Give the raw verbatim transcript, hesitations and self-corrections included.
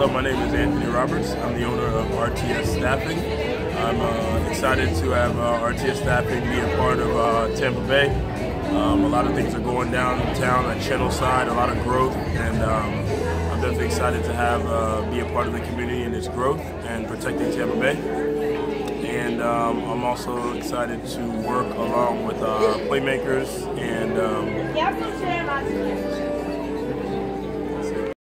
Hello, my name is Anthony Roberts. I'm the owner of R T S Staffing. I'm uh, excited to have uh, R T S Staffing be a part of uh, Tampa Bay. Um, a lot of things are going down in town at Channelside, a lot of growth, and um, I'm definitely excited to have uh, be a part of the community and its growth and protecting Tampa Bay. And um, I'm also excited to work along with uh, playmakers and um,